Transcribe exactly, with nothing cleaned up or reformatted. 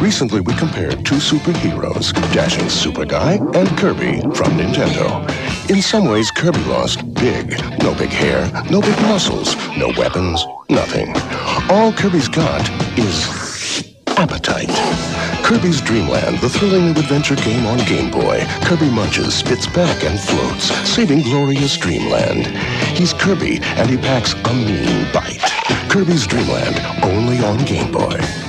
Recently, we compared two superheroes, Dashing Super Guy and Kirby from Nintendo. In some ways, Kirby lost big. No big hair, no big muscles, no weapons, nothing. All Kirby's got is appetite. Kirby's Dream Land, the thrilling new adventure game on Game Boy. Kirby munches, spits back, and floats, saving glorious Dreamland. He's Kirby, and he packs a mean bite. Kirby's Dream Land, only on Game Boy.